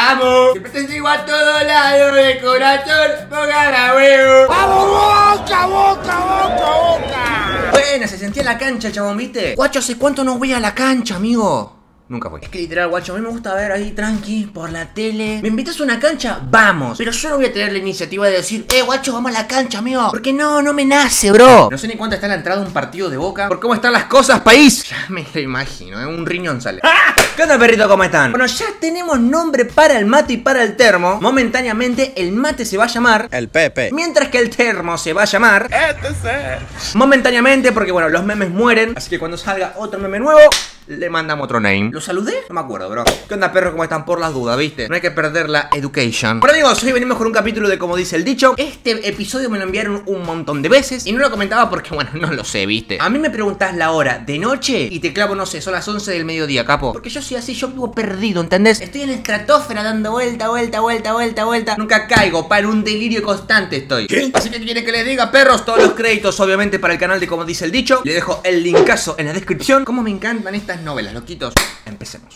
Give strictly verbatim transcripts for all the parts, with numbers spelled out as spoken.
amo. Siempre te sigo a todos lados de corazón. Pongan a huevo. ¡Vamos, boca, boca, boca, boca! Buena, se sentía en la cancha, chabón, ¿viste? Guacho, ¿hace cuánto no voy a la cancha, amigo? Nunca fui. Es que literal, guacho, a mí me gusta ver ahí tranqui, por la tele. ¿Me invitas a una cancha? Vamos. Pero yo no voy a tener la iniciativa de decir, eh, guacho, vamos a la cancha, amigo. Porque no, no me nace, bro. No sé ni cuánto está la entrada de un partido de Boca. Por cómo están las cosas, país. Ya me lo imagino, ¿eh? Un riñón sale. ¡Ah! ¿Qué onda, perrito? ¿Cómo están? Bueno, ya tenemos nombre para el mate y para el termo. Momentáneamente, el mate se va a llamar El Pepe. mientras que el termo se va a llamar momentáneamente, porque bueno, los memes mueren. Así que cuando salga otro meme nuevo, le mandamos otro name. ¿Lo saludé? No me acuerdo, bro. ¿Qué onda, perro? ¿Cómo están? Por las dudas, ¿viste? No hay que perder la education. Bueno, amigos, hoy venimos con un capítulo de Como dice el dicho. Este episodio me lo enviaron un montón de veces y no lo comentaba porque, bueno, no lo sé, ¿viste? A mí me preguntás la hora de noche y te clavo, no sé, son las once del mediodía, capo. Porque yo soy así, yo vivo perdido, ¿entendés? Estoy en la estratosfera dando vuelta, vuelta, vuelta, vuelta, vuelta. Nunca caigo, pa, en un delirio constante estoy. ¿Qué? Así que quieren que les diga, perros, todos los créditos, obviamente, para el canal de Como dice el dicho. Le dejo el linkazo en la descripción. Cómo me encantan estas novelas, loquitos. Empecemos.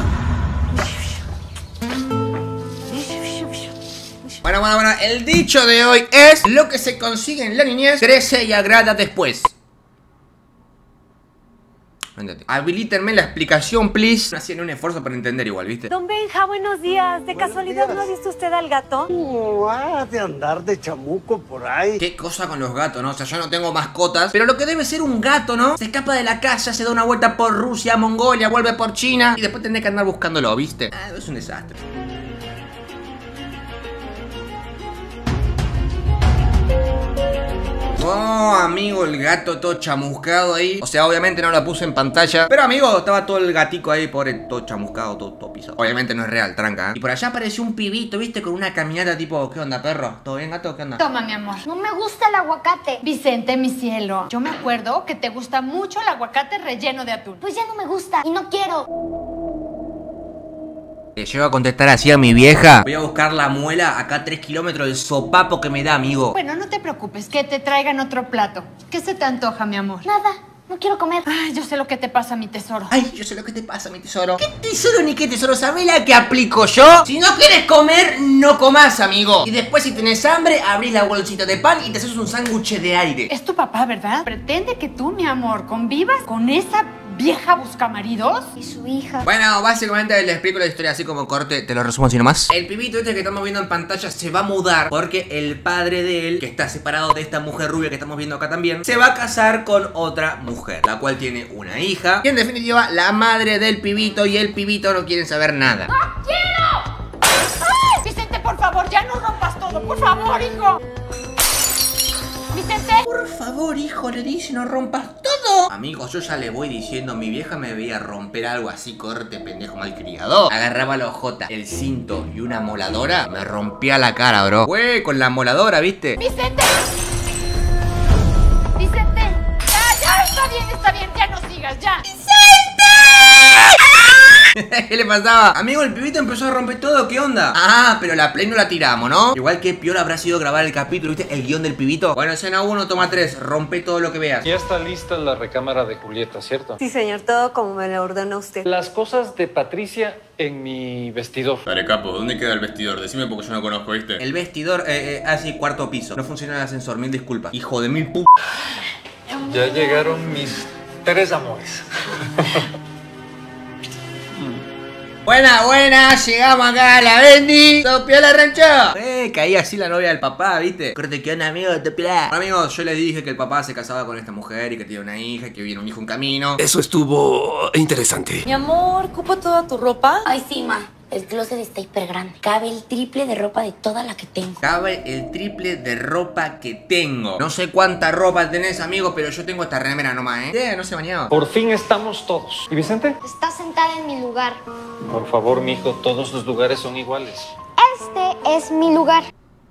Bueno, bueno, bueno, el dicho de hoy es: lo que se consigue en la niñez crece y agrada después. Habilítenme la explicación, please. Haciendo un esfuerzo para entender igual, ¿viste? Don Benja, buenos días. ¿De Buenos casualidad días. no ha visto usted al gato? No, ha de andar de chamuco por ahí. Qué cosa con los gatos, ¿no? O sea, yo no tengo mascotas, pero lo que debe ser un gato, ¿no? Se escapa de la casa, se da una vuelta por Rusia, Mongolia, vuelve por China y después tendré que andar buscándolo, ¿viste? Ah, es un desastre. Oh, amigo, el gato todo chamuscado ahí. O sea, obviamente no la puse en pantalla, pero, amigo, estaba todo el gatico ahí, pobre, todo chamuscado, todo, todo pisado. Obviamente no es real, tranca, ¿eh? Y por allá apareció un pibito, ¿viste? Con una caminata tipo, ¿qué onda, perro? ¿Todo bien, gato? ¿Qué onda? Toma, mi amor. No me gusta el aguacate. Vicente, mi cielo. Yo me acuerdo que te gusta mucho el aguacate relleno de atún. Pues ya no me gusta y no quiero. Le llego a contestar así a mi vieja. Voy a buscar la muela acá a tres kilómetros del sopapo que me da, amigo. Bueno, no te preocupes, que te traigan otro plato. ¿Qué se te antoja, mi amor? Nada, no quiero comer. Ay, yo sé lo que te pasa, mi tesoro. Ay, yo sé lo que te pasa, mi tesoro. ¿Qué tesoro ni qué tesoro? ¿Sabés la que aplico yo? Si no quieres comer, no comas, amigo. Y después, si tenés hambre, abrís la bolsita de pan y te haces un sándwich de aire. Es tu papá, ¿verdad? Pretende que tú, mi amor, convivas con esa vieja buscamaridos. Y su hija. Bueno, básicamente les explico la historia así como corte. Te lo resumo así nomás. El pibito este que estamos viendo en pantalla se va a mudar porque el padre de él, que está separado de esta mujer rubia que estamos viendo acá también, se va a casar con otra mujer, la cual tiene una hija. Y en definitiva, la madre del pibito y el pibito no quieren saber nada. ¡No quiero! ¡Ay! Vicente, por favor, ya no rompas todo. Por favor, hijo. Vicente. Por favor, hijo, le dice, no rompas todo. Amigos, yo ya le voy diciendo, mi vieja me veía romper algo así, corte, pendejo malcriado. Agarraba la ojota, el cinto y una moladora, me rompía la cara, bro. Güey, con la moladora, ¿viste? Vicente. Vicente. Ya, ya, está bien, está bien. Ya no sigas, ya. ¿Qué le pasaba? Amigo, el pibito empezó a romper todo, ¿qué onda? Ah, pero la play no la tiramos, ¿no? Igual que peor habrá sido grabar el capítulo, ¿viste? El guión del pibito. Bueno, escena uno, toma tres, rompe todo lo que veas. Ya está lista la recámara de Julieta, ¿cierto? Sí, señor, todo como me lo ordena usted. Las cosas de Patricia en mi vestidor. Dale, capo, ¿dónde queda el vestidor? Decime porque yo no conozco, ¿viste? El vestidor, eh, eh, así, cuarto piso. No funciona el ascensor, mil disculpas. Hijo de mil p... Ya llegaron mis tres amores. Buena, buena, llegamos acá a la Bendy. Topia la rancho. Eh, caía así la novia del papá, ¿viste? Corte, ¿qué onda, amigo? Topia. Bueno, amigos, yo les dije que el papá se casaba con esta mujer y que tiene una hija, que viene un hijo en camino. Eso estuvo interesante. Mi amor, ¿cupo toda tu ropa? Ay, sí, ma. El closet está hiper grande. Cabe el triple de ropa de toda la que tengo. Cabe el triple de ropa que tengo. No sé cuánta ropa tenés, amigo, pero yo tengo esta remera nomás, ¿eh? Yeah, no se bañaba. Por fin estamos todos. ¿Y Vicente? Está sentada en mi lugar. Por favor, mijo, todos los lugares son iguales. Este es mi lugar.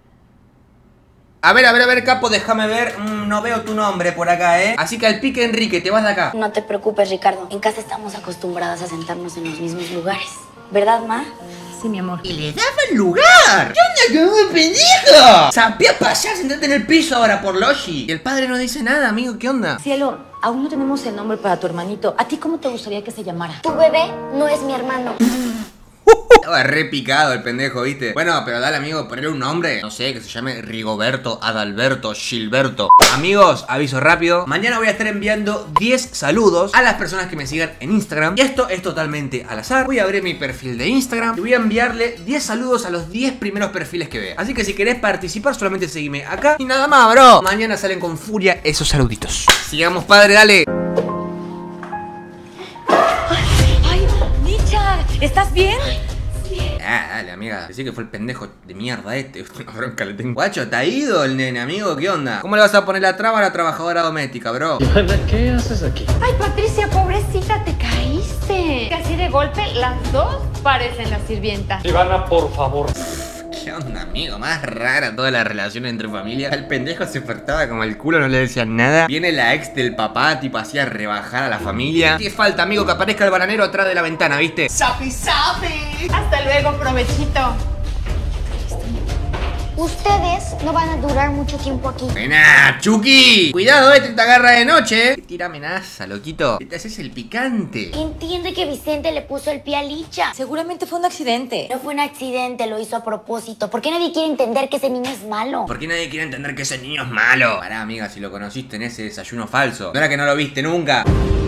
A ver, a ver, a ver, capo, déjame ver. Mm, no veo tu nombre por acá, ¿eh? Así que al pique, Enrique, te vas de acá. No te preocupes, Ricardo. En casa estamos acostumbradas a sentarnos en los mismos lugares. ¿Verdad, ma? Sí, mi amor. Y le daban lugar. ¿Qué onda, como pendejo? Sabía pasar, sentate en el piso ahora por Loshi. Y el padre no dice nada, amigo, ¿qué onda? Cielo, aún no tenemos el nombre para tu hermanito. ¿A ti cómo te gustaría que se llamara? Tu bebé no es mi hermano. Estaba re picado el pendejo, ¿viste? Bueno, pero dale, amigo, ponerle un nombre. No sé, que se llame Rigoberto, Adalberto, Gilberto. Amigos, aviso rápido. Mañana voy a estar enviando diez saludos a las personas que me sigan en Instagram. Y esto es totalmente al azar. Voy a abrir mi perfil de Instagram y voy a enviarle diez saludos a los diez primeros perfiles que vea. Así que si querés participar, solamente seguime acá. Y nada más, bro. Mañana salen con furia esos saluditos. Sigamos, padre, dale. Ay, Licha, ¿estás bien? Ah, dale, amiga. Decí que fue el pendejo de mierda este. Una bronca le tengo. Guacho, ¿te ha ido el nene, amigo? ¿Qué onda? ¿Cómo le vas a poner la traba a la trabajadora doméstica, bro? ¿Qué haces aquí? Ay, Patricia, pobrecita, te caíste. Así de golpe, las dos parecen la sirvienta. Ivana, por favor. ¿Qué onda, amigo? Más rara toda la relación entre familia. El pendejo se portaba como el culo, no le decían nada. Viene la ex del papá, tipo así a rebajar a la familia. ¿Qué falta, amigo? Que aparezca el bananero atrás de la ventana, ¿viste? ¡Sapi, sapi! Hasta luego, provechito. Ustedes no van a durar mucho tiempo aquí. ¡Buena, Chucky! Cuidado, este te agarra de noche, ¿eh? Tira amenaza, loquito. Te haces el picante. Entiende que Vicente le puso el pie a Licha. Seguramente fue un accidente. No fue un accidente, lo hizo a propósito. ¿Por qué nadie quiere entender que ese niño es malo? ¿Por qué nadie quiere entender que ese niño es malo? Pará, amiga, si lo conociste en ese desayuno falso. ¿No era que no lo viste nunca?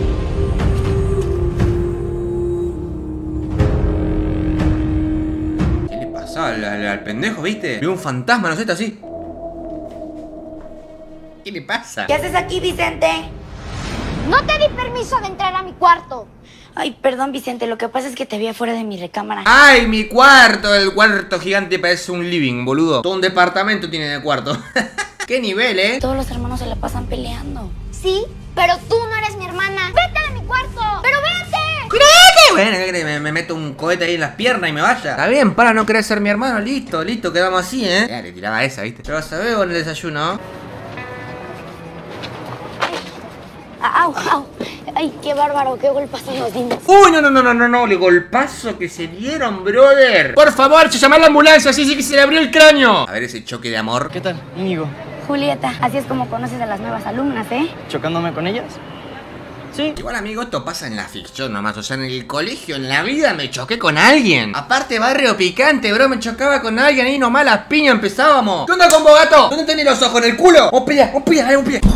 Al, al, al pendejo, ¿viste? Vio un fantasma, no sé, está así. ¿Qué le pasa? ¿Qué haces aquí, Vicente? No te di permiso de entrar a mi cuarto. Ay, perdón, Vicente, lo que pasa es que te vi afuera de mi recámara. ¡Ay, mi cuarto! El cuarto gigante parece un living, boludo. Todo un departamento tiene de cuarto. ¡Qué nivel, eh! Todos los hermanos se la pasan peleando. Sí, pero tú no eres mi hermana. ¡Vete de mi cuarto! ¡Pero vete! Bueno, ¿qué crees? Me, me meto un cohete ahí en las piernas y me vaya. Está bien, para no querer ser mi hermano. Listo, listo, quedamos así, ¿eh? Ya, le tiraba esa, ¿viste? Yo vas a ver con el desayuno. ¡Au, au! ¡Ay, qué bárbaro! ¡Qué golpazo nos dimos! ¡Uy, no, no, no, no, no, no! El golpazo que se dieron, brother. Por favor, llamar a la ambulancia, así sí que se le abrió el cráneo. A ver ese choque de amor. ¿Qué tal, Íñigo? Julieta, así es como conoces a las nuevas alumnas, ¿eh? ¿Chocándome con ellas? Sí. Igual, amigo, esto pasa en la ficción nomás. O sea, en el colegio, en la vida, me choqué con alguien. Aparte, barrio picante, bro. Me chocaba con alguien ahí nomás, las piñas empezábamos. ¿Qué onda con vos, gato? ¿Dónde tenés los ojos? ¿En el culo? ¡Un pie! ¡Un pie! ¡Un pie!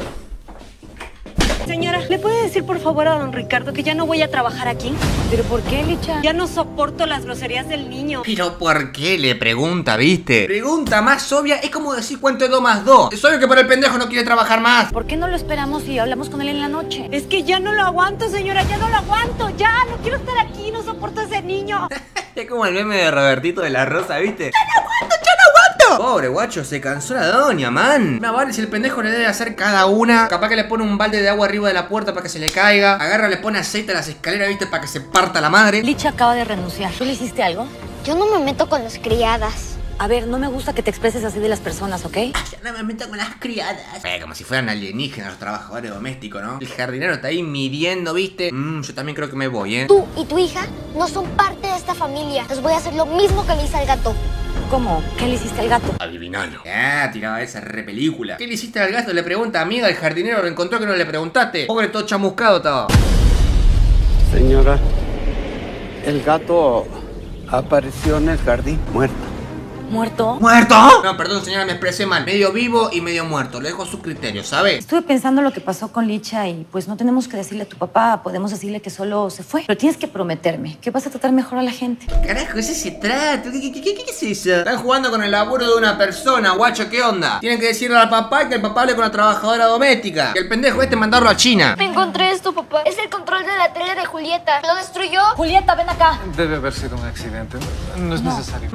Señora, ¿le puede decir por favor a don Ricardo que ya no voy a trabajar aquí? ¿Pero por qué, Licha? Ya no soporto las groserías del niño. ¿Pero por qué? Le pregunta, ¿viste? Pregunta más obvia, es como decir cuánto es dos más dos. Es obvio que por el pendejo no quiere trabajar más. ¿Por qué no lo esperamos y hablamos con él en la noche? Es que ya no lo aguanto, señora, ya no lo aguanto. Ya, no quiero estar aquí, no soporto a ese niño. Es como el meme de Robertito de la Rosa, ¿viste? ¡Ya no aguanto, ya no aguanto! Pobre guacho, se cansó la doña, man. No vale, si el pendejo le debe hacer cada una. Capaz que le pone un balde de agua arriba de la puerta para que se le caiga. Agarra, le pone aceite a las escaleras, ¿viste? Para que se parta la madre. Licha acaba de renunciar. ¿Tú le hiciste algo? Yo no me meto con las criadas. A ver, no me gusta que te expreses así de las personas, ¿ok? Ya no me meto con las criadas. Eh, como si fueran alienígenas los trabajadores domésticos, ¿no? El jardinero está ahí midiendo, ¿viste? Mmm, yo también creo que me voy, ¿eh? Tú y tu hija no son parte de esta familia. Les voy a hacer lo mismo que le hice al gato. ¿Cómo? ¿Qué le hiciste al gato? Adivinalo. Ah, tiraba esa re película. ¿Qué le hiciste al gato? Le pregunta, amiga, el jardinero lo encontró que no le preguntaste. Pobre, todo chamuscado estaba. Señora, el gato apareció en el jardín muerto. ¿Muerto? ¿Muerto? No, perdón, señora, me expresé mal. Medio vivo y medio muerto. Lo dejo a su criterio, ¿sabe? Estuve pensando lo que pasó con Licha y pues no tenemos que decirle a tu papá. Podemos decirle que solo se fue. Pero tienes que prometerme que vas a tratar mejor a la gente. Carajo, ese se trata. ¿Qué, qué, qué, qué, qué es eso? Están jugando con el laburo de una persona, guacho, ¿qué onda? Tienen que decirle al papá que el papá hable con la trabajadora doméstica. Que el pendejo este mandarlo a China. Me encontré esto, papá. Es el control de la tele de Julieta. ¿Lo destruyó? Julieta, ven acá. Debe haber sido un accidente. No es No. necesario.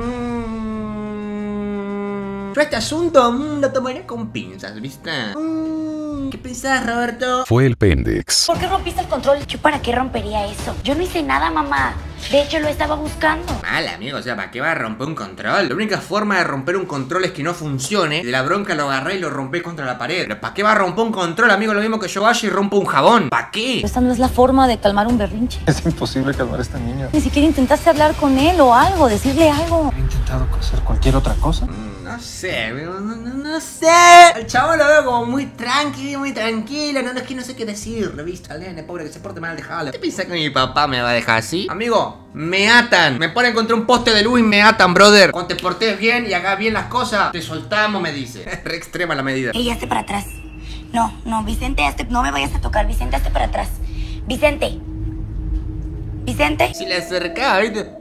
Yo este asunto mmm, lo tomaré con pinzas, ¿viste? Mm, ¿Qué pensás, Roberto? Fue el Pendex. ¿Por qué rompiste el control? ¿Yo para qué rompería eso? Yo no hice nada, mamá. De hecho, lo estaba buscando. Mal, amigo, o sea, ¿para qué va a romper un control? La única forma de romper un control es que no funcione. De la bronca lo agarré y lo rompé contra la pared. ¿Pero para qué va a romper un control, amigo? Lo mismo que yo vaya y rompo un jabón. ¿Para qué? Esta no es la forma de calmar un berrinche. Es imposible calmar a esta niña. Ni siquiera intentaste hablar con él o algo, decirle algo. ¿He intentado hacer cualquier otra cosa? Mm, No sé, amigo, no, no, no sé. El chabón lo veo como muy tranqui, muy tranquilo. No, no es que no sé qué decirle, ¿viste? Al nene pobre que se porte mal, dejale. ¿Qué piensas que mi papá me va a dejar así? Amigo, me atan. Me ponen contra un poste de luz y me atan, brother. Cuando te portes bien y hagas bien las cosas, te soltamos, me dice. Es re extrema la medida. Ey, hazte para atrás. No, no, Vicente, hazte, no me vayas a tocar. Vicente, hazte para atrás. Vicente. Vicente. Si le acercaba, ¿viste?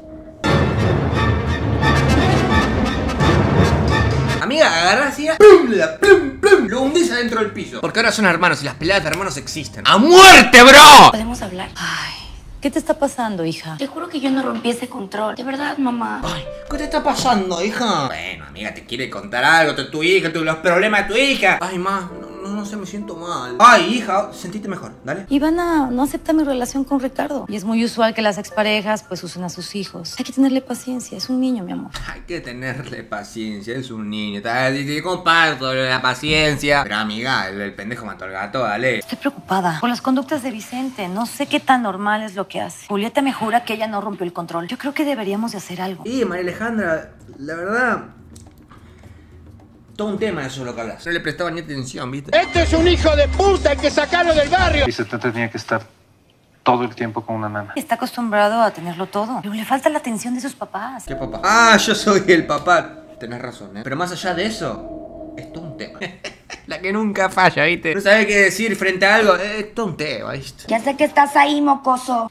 Amiga, agarrás así, ¡plum! Le da plum, plum, lo hundís adentro del piso. Porque ahora son hermanos y las peleas de hermanos existen. ¡A muerte, bro! ¿Podemos hablar? Ay, ¿qué te está pasando, hija? Te juro que yo no rompí ese control. De verdad, mamá. Ay, ¿qué te está pasando, hija? Bueno, amiga, te quiere contar algo de tu hija, tu, los problemas de tu hija. Ay, ma, no, no, no sé, me siento mal. Ay, hija, sentite mejor, dale. Ivana no acepta mi relación con Ricardo. Y es muy usual que las exparejas pues usen a sus hijos. Hay que tenerle paciencia, es un niño, mi amor. Hay que tenerle paciencia, es un niño. Te comparto la paciencia. Pero amiga, el, el pendejo mató al gato, dale. Estoy preocupada por las conductas de Vicente. No sé qué tan normal es lo que hace. Julieta me jura que ella no rompió el control. Yo creo que deberíamos de hacer algo. Y María Alejandra, la verdad, todo un tema eso es lo que hablas. No le prestaba ni atención, ¿viste? Este es un hijo de puta, hay que sacarlo del barrio. Vicente tenía que estar todo el tiempo con una nana. Está acostumbrado a tenerlo todo. Pero le falta la atención de sus papás. ¿Qué papá? Ah, yo soy el papá. Tenés razón, ¿eh? Pero más allá de eso, es todo un tema. La que nunca falla, ¿viste? No sabes qué decir frente a algo. Es todo un tema, ¿viste? Ya sé que estás ahí, mocoso.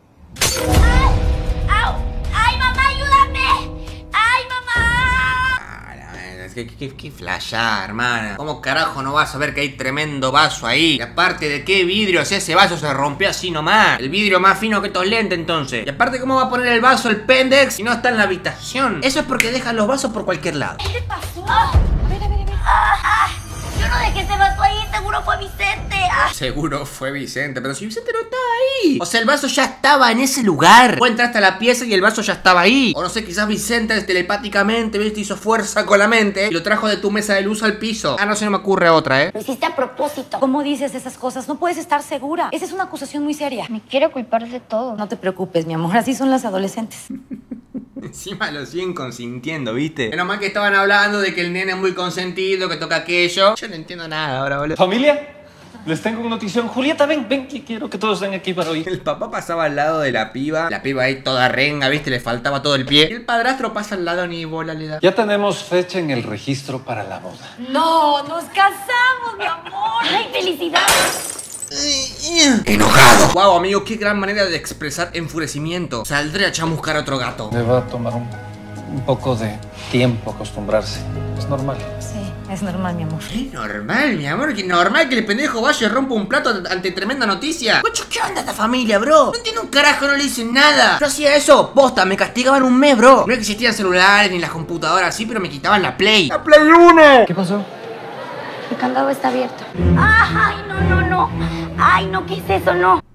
¡Ay! ¡Au! ¡Ay, mamá, ayúdame! ¡Ay, mamá! Ah, la es que, que, que flashá, hermana. ¿Cómo carajo no vas a ver que hay tremendo vaso ahí? Y aparte, ¿de qué vidrio? Si ese vaso se rompió así nomás. El vidrio más fino que estos lentes, entonces. Y aparte, ¿cómo va a poner el vaso el pendex si no está en la habitación? Eso es porque dejan los vasos por cualquier lado. ¿Qué te pasó? Ah, a ver, a ver, a ver. Ah, ah, yo no dejé ese vaso ahí, seguro fue Vicente. Ah. Seguro fue Vicente, pero si Vicente no estaba ahí. O sea, el vaso ya estaba en ese lugar. Vos entraste a la pieza y el vaso ya estaba ahí. O no sé, quizás Vicente telepáticamente, viste, hizo fuerza con la mente y lo trajo de tu mesa de luz al piso. Ah, no se me ocurre otra, ¿eh? Lo hiciste a propósito. ¿Cómo dices esas cosas? No puedes estar segura. Esa es una acusación muy seria. Me quiero culpar de todo. No te preocupes, mi amor. Así son las adolescentes. Encima lo siguen consintiendo, ¿viste? Menos mal que estaban hablando de que el nene es muy consentido, que toca aquello. Yo no entiendo nada ahora, boludo. ¿Familia? Les tengo una notición. Julieta, ven, ven, que quiero que todos estén aquí para hoy. El papá pasaba al lado de la piba. La piba ahí toda renga, ¿viste? Le faltaba todo el pie. Y el padrastro pasa al lado, ni bola le da. Ya tenemos fecha en el registro para la boda. No, nos casamos, mi amor. ¡Ay, felicidades! Enojado. Wow, amigo, qué gran manera de expresar enfurecimiento. Saldré a chamuscar a otro gato. Le va a tomar un, un poco de tiempo acostumbrarse. Es normal. Sí, es normal, mi amor. ¿Qué normal, mi amor? ¿Qué normal que el pendejo vaya y rompa un plato ante tremenda noticia? Guacho, ¿qué onda esta familia, bro? No entiendo un carajo, no le dicen nada. Yo hacía eso, posta, me castigaban un mes, bro. No existían celulares ni las computadoras así, pero me quitaban la Play. ¡La Play uno! ¿Qué pasó? El candado está abierto. ¡Ay, no, no, no! ¡Ay, no, qué es eso, no!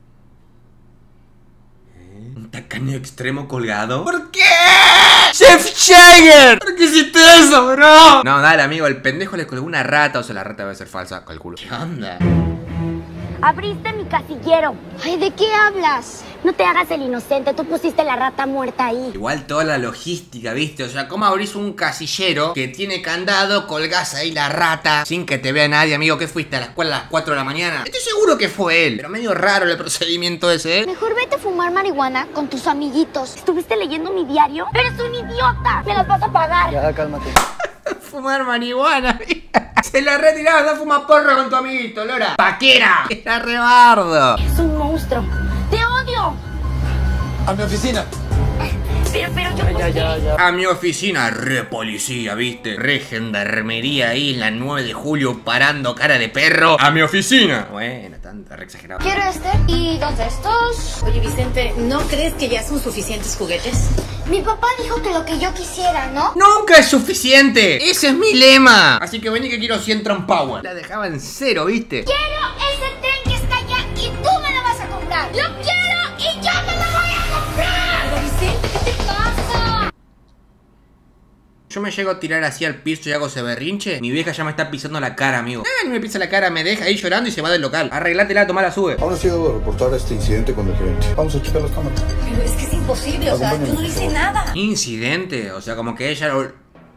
¿Un tacaño extremo colgado? ¿Por qué? ¡Chef Jagger! ¿Por qué hiciste eso, bro? No, dale, amigo, el pendejo le colgó una rata. O sea, la rata debe ser falsa, calculo. ¿Qué onda? Abriste mi casillero. Ay, ¿de qué hablas? No te hagas el inocente, tú pusiste la rata muerta ahí. Igual toda la logística, ¿viste? O sea, ¿cómo abrís un casillero que tiene candado, colgás ahí la rata sin que te vea nadie, amigo? ¿Qué fuiste a la escuela a las cuatro de la mañana? Estoy seguro que fue él, pero medio raro el procedimiento ese, ¿eh? Mejor vete a fumar marihuana con tus amiguitos. ¿Estuviste leyendo mi diario? ¡Eres un idiota! ¡Me las vas a pagar! Ya, cálmate. Fumar marihuana, se la retiraba, no fuma porro con tu amiguito, Lora. ¡Paquera! Era rebardo. Es un monstruo. ¡Te odio! A mi oficina. Pero, pero yo... Ya, ya, ya. A mi oficina, re policía, ¿viste? Re gendarmería ahí en la nueve de julio parando cara de perro. A mi oficina. Bueno, tanto, re exagerado. Quiero este y dos de estos. Oye, Vicente, ¿no crees que ya son suficientes juguetes? Mi papá dijo que lo que yo quisiera, ¿no? Nunca es suficiente. Ese es mi lema. Así que vení que quiero cien Power. La dejaba en cero, ¿viste? Quiero ese tren que está allá y tú me lo vas a comprar. ¡Lo quiero y yo me lo voy a comprar! Pero Vicente, ¿qué te pasa? Yo me llego a tirar así al piso y hago ese berrinche. Mi vieja ya me está pisando la cara, amigo. Ah, ni me pisa la cara, me deja ahí llorando y se va del local. Arreglátela, tomá la sube. Aún no he sido a reportar este incidente con el gerente. Vamos a checar las cámaras. Pero es que es imposible, o sea, yo no hice nada. ¿Incidente? O sea, como que ella lo...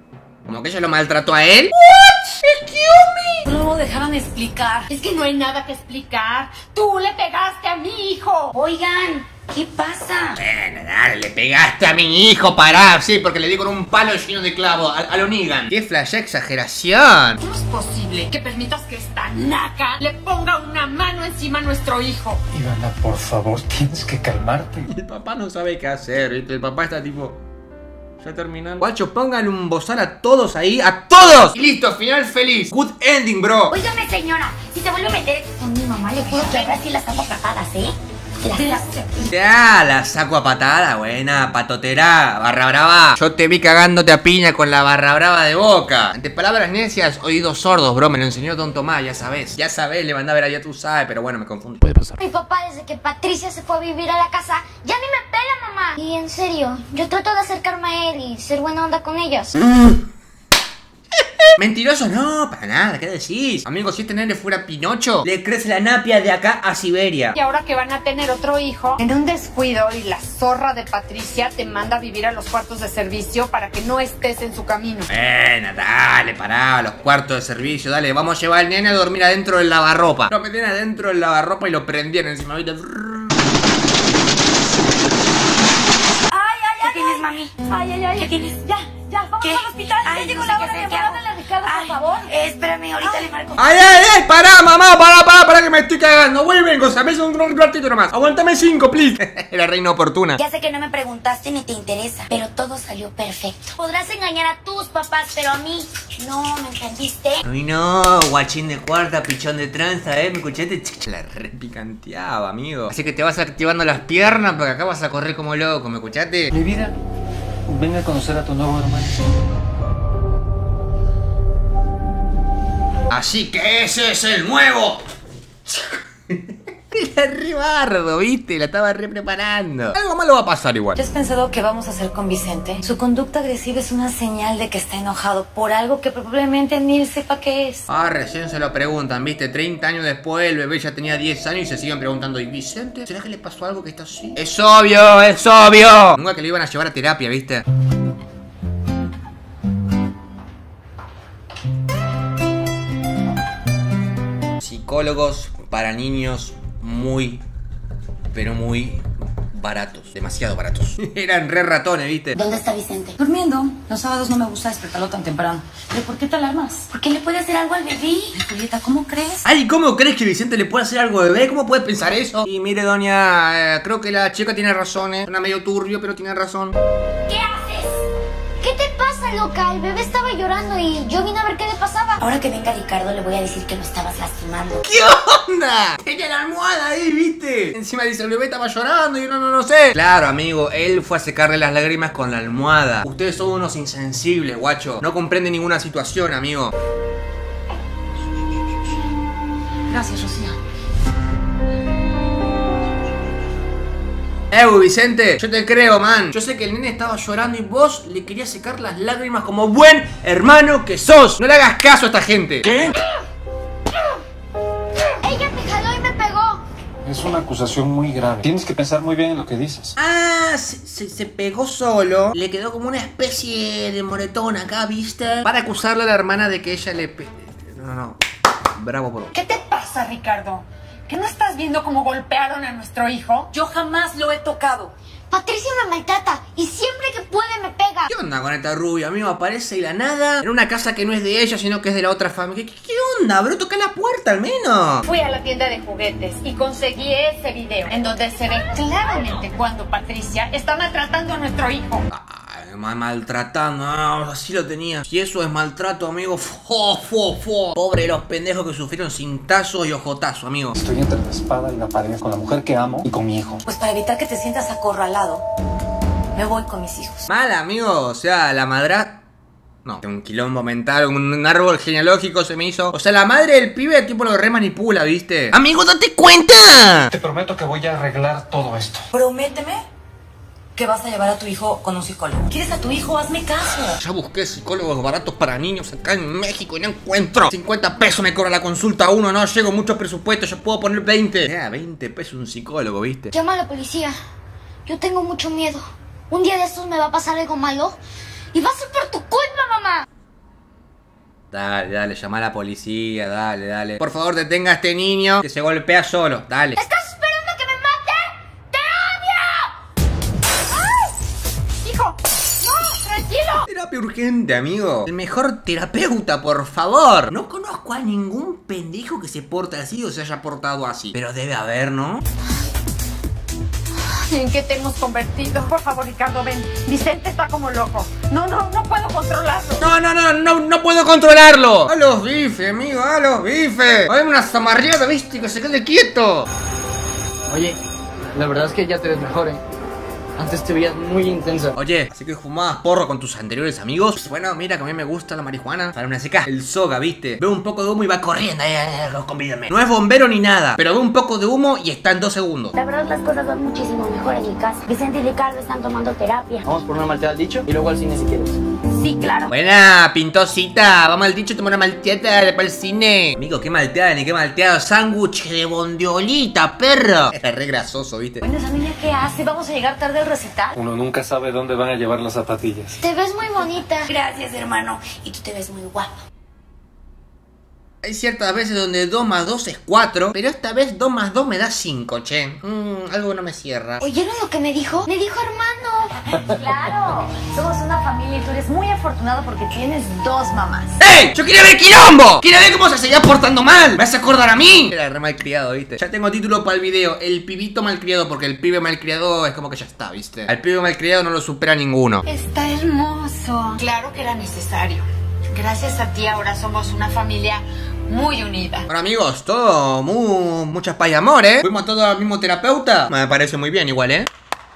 ¿Como que ella lo maltrató a él? What? Excuse me. No lo dejaron explicar. Es que no hay nada que explicar. Tú le pegaste a mi hijo. Oigan, ¿qué pasa? Bueno, dale, le pegaste a mi hijo, pará. Sí, porque le di con un palo lleno de clavo a, a lo Negan. ¡Qué flash exageración! ¿Cómo es posible que permitas que esta naca le ponga una mano encima a nuestro hijo? Ivana, por favor, tienes que calmarte. El papá no sabe qué hacer, ¿viste? El papá está tipo... Ya terminan. Guacho, pónganle un bozal a todos ahí, ¡a todos! Y listo, final feliz. Good ending, bro. Óigame, señora, si se vuelve a meter con mi mamá, le juro que ahora sí las saco atrapadas, ¿eh? Las saco. Ya, la saco a patada, buena, patotera, barra brava. Yo te vi cagándote a piña con la barra brava de Boca. Ante palabras necias, oídos sordos, bro. Me lo enseñó Don Tomás, ya sabes. Ya sabes, le mandé a ver allá, tú sabes, pero bueno, me confundo. Puede pasar. Mi papá, desde que Patricia se fue a vivir a la casa, ya ni me pela, mamá. Y en serio, yo trato de acercarme a él y ser buena onda con ellas. Mentiroso, no, para nada, ¿qué decís? Amigo, si este nene fuera Pinocho, le crece la napia de acá a Siberia. Y ahora que van a tener otro hijo, en un descuido y la zorra de Patricia te manda a vivir a los cuartos de servicio para que no estés en su camino. Bueno, dale, pará, los cuartos de servicio, dale, vamos a llevar al nene a dormir adentro del lavarropa. Lo metían adentro del lavarropa y lo prendían encima, ¿viste? Ay, ay, ay. ¿Qué tienes, mami? Ay, ay, ay. ¿Qué tienes? Ya, ya, vamos ¿Qué? al hospital. Ay, Ya llegó no sé la qué hora hacer, de ¿qué hago? hablarle a Ricardo, por Ay, favor. eh, espérame, ahorita le marco. ¡Ay, ay, ay! ¡Pará, mamá! ¡Pará, pará, pará! Que me estoy cagando. Vuelven, González, un, un ratito nomás. Aguántame cinco, please. Era reina oportuna. Ya sé que no me preguntaste ni te interesa, pero todo salió perfecto. Podrás engañar a tus papás, pero a mí no, ¿me entendiste? Ay, no, guachín de cuarta, pichón de tranza, ¿eh? ¿Me escuchaste? La repicanteaba, amigo. Así que te vas activando las piernas porque acá vas a correr como loco, ¿me escuchaste? Mi vida, ven a conocer a tu nuevo hermano. Así que ese es el nuevo. Era re bardo, ¿viste? La estaba re preparando. Algo malo va a pasar igual. ¿Qué has pensado que vamos a hacer con Vicente? Su conducta agresiva es una señal de que está enojado por algo que probablemente ni él sepa qué es. Ah, recién se lo preguntan, ¿viste? treinta años después, el bebé ya tenía diez años y se siguen preguntando, ¿y Vicente? ¿Será que le pasó algo que está así? ¡Es obvio! ¡Es obvio! Nunca que lo iban a llevar a terapia, ¿viste? Psicólogos para niños muy, pero muy baratos. Demasiado baratos. Eran re ratones, ¿viste? ¿Dónde está Vicente? Durmiendo. Los sábados no me gusta despertarlo tan temprano. ¿Pero por qué te alarmas? ¿Por qué le puede hacer algo al bebé? Julieta, ¿cómo crees? Ay, ¿cómo crees que Vicente le puede hacer algo de bebé? ¿Cómo puedes pensar eso? Y mire, doña, eh, creo que la chica tiene razón, ¿eh? Suena medio turbio, pero tiene razón. ¿Qué haces? ¿Qué te pasa, loca? El bebé estaba llorando y yo vine a ver qué le pasaba. Ahora que venga Ricardo le voy a decir que lo estabas lastimando. ¿Qué onda? Tenía la almohada ahí, ¿viste? Encima dice, el bebé estaba llorando y yo no, no, no sé. Claro, amigo, él fue a secarle las lágrimas con la almohada. Ustedes son unos insensibles, guacho. No comprenden ninguna situación, amigo. Gracias, Rocío. Eh, Vicente, yo te creo, man. Yo sé que el nene estaba llorando y vos le querías secar las lágrimas como buen hermano que sos. No le hagas caso a esta gente. ¿Qué? Ella me jaló y me pegó. Es una acusación muy grave. Tienes que pensar muy bien en lo que dices. Ah, se, se, se pegó solo. Le quedó como una especie de moretón acá, ¿viste? Para acusarle a la hermana de que ella le... Pe... No, no, no. Bravo, bro. ¿Qué te pasa, Ricardo? ¿Que no estás viendo cómo golpearon a nuestro hijo? Yo jamás lo he tocado. Patricia me maltrata y siempre que puede me pega. ¿Qué onda con esta rubia, amigo? Aparece y la nada en una casa que no es de ella, sino que es de la otra familia. ¿Qué, qué onda, bro? Toca la puerta al menos. Fui a la tienda de juguetes y conseguí ese video en donde se ve claramente cuando Patricia está maltratando a nuestro hijo. Ay, mal, maltratando, no, así lo tenía. Si eso es maltrato, amigo, fo, fo, fo. Pobre los pendejos que sufrieron cintazo y ojotazo, amigo. Estoy entre la espada y la pared con la mujer que amo y con mi hijo. Pues para evitar que te sientas acorralado, me voy con mis hijos. Mal, amigo, o sea, la madra... No, un quilombo mental, un árbol genealógico se me hizo. O sea, la madre del pibe tipo lo remanipula, ¿viste? ¡Amigo, date cuenta! Te prometo que voy a arreglar todo esto. Prométeme que vas a llevar a tu hijo con un psicólogo. ¿Quieres a tu hijo? Hazme caso. Ya busqué psicólogos baratos para niños acá en México y no encuentro. cincuenta pesos me cobra la consulta uno, no llego mucho presupuesto, yo puedo poner veinte. Ya, veinte pesos un psicólogo, ¿viste? Llama a la policía. Yo tengo mucho miedo. Un día de estos me va a pasar algo malo y va a ser por tu culpa, mamá. Dale, dale, llama a la policía, dale, dale. Por favor, detenga a este niño que se golpea solo, dale. ¿Estás esperando que me mate? ¡Te odio! ¡Ay! ¡Hijo! ¡No! ¡Tranquilo! Terapia urgente, amigo. El mejor terapeuta, por favor. No conozco a ningún pendejo que se porte así o se haya portado así. Pero debe haber, ¿no? ¿En qué te hemos convertido? Por favor, Ricardo, ven. Vicente está como loco. No, no, no puedo controlarlo. No, no, no, no, no puedo controlarlo. A los bifes, amigo, a los bifes. Hay una zamarreada, viste, que se quede quieto. Oye, la verdad es que ya te ves mejor, ¿eh? Antes te veías muy intensa. Oye, así que fumabas porro con tus anteriores amigos. Bueno, mira que a mí me gusta la marihuana. Para una seca, el soga, viste. Ve un poco de humo y va corriendo. Eh, eh, eh, convídame. No es bombero ni nada, pero ve un poco de humo y está en dos segundos. La verdad las cosas van muchísimo mejor en mi casa. Vicente y Ricardo están tomando terapia. Vamos por una malteada al dicho y luego al cine si quieres. Sí, claro. Buena, pintosita. Vamos al dicho, toma una malteada para el cine. Amigo, qué malteada ni qué malteado. Sándwich de bondiolita, perro. Es re grasoso, viste. Bueno, esa niña, ¿qué hace? Vamos a llegar tarde al recital. Uno nunca sabe dónde van a llevar las zapatillas. Te ves muy bonita. Gracias, hermano. Y tú te ves muy guapo. Hay ciertas veces donde dos más dos es cuatro, pero esta vez dos más dos me da cinco, che. Mm, algo no me cierra. ¿Oyeron lo que me dijo? Me dijo hermano. Claro, somos una familia y tú eres muy afortunado porque tienes dos mamás. ¡Ey! ¡Yo quería ver quilombo! ¡Quería ver cómo se seguía portando mal! ¿Me hace acordar a mí? Era re malcriado, ¿viste? Ya tengo título para el video. El pibito malcriado, porque el pibe malcriado es como que ya está, ¿viste? Al pibe malcriado no lo supera ninguno. Está hermoso. Claro que era necesario. Gracias a ti ahora somos una familia muy unida. Bueno, amigos, todo muy, muchas paz y amor, ¿eh? Fuimos todos al mismo terapeuta. Me parece muy bien igual, ¿eh?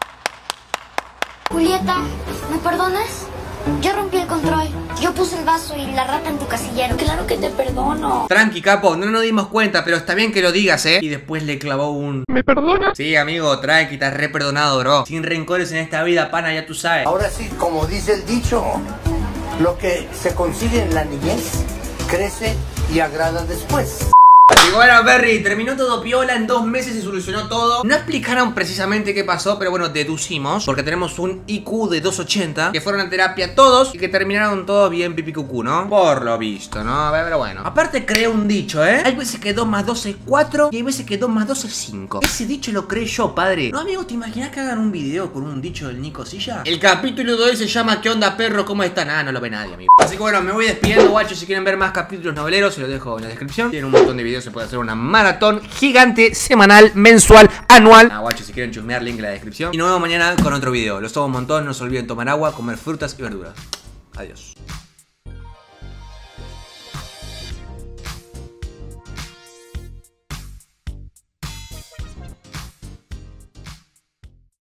Julieta, ¿me perdonas? Yo rompí el control. Yo puse el vaso y la rata en tu casillero. Claro que te perdono. Tranqui, capo, no nos dimos cuenta, pero está bien que lo digas, ¿eh? Y después le clavó un... ¿Me perdonas? Sí, amigo, tranqui, estás re perdonado, bro. Sin rencores en esta vida, pana, ya tú sabes. Ahora sí, como dice el dicho, lo que se consigue en la niñez crece y agrada después. Y bueno, Berry, terminó todo piola, en dos meses se solucionó todo. No explicaron precisamente qué pasó, pero bueno, deducimos, porque tenemos un I Q de doscientos ochenta, que fueron a terapia todos y que terminaron todos bien pipicucú, ¿no? Por lo visto, ¿no? Pero bueno. Aparte creé un dicho, ¿eh? Hay veces que dos más dos es cuatro y hay veces que dos más dos es cinco. Ese dicho lo creé yo, padre. No, amigo, ¿te imaginas que hagan un video con un dicho del Nico Silla? El capítulo de hoy se llama ¿Qué onda, perro? ¿Cómo están? Ah, no lo ve nadie, amigo. Así que bueno, me voy despidiendo, guachos. Si quieren ver más capítulos noveleros, se los dejo en la descripción. Tienen un montón de videos, se puede hacer una maratón gigante, semanal, mensual, anual. Ah, guachos, si quieren chusmear, link en la descripción. Y nos vemos mañana con otro video. Los amo un montón, no se olviden tomar agua, comer frutas y verduras. Adiós.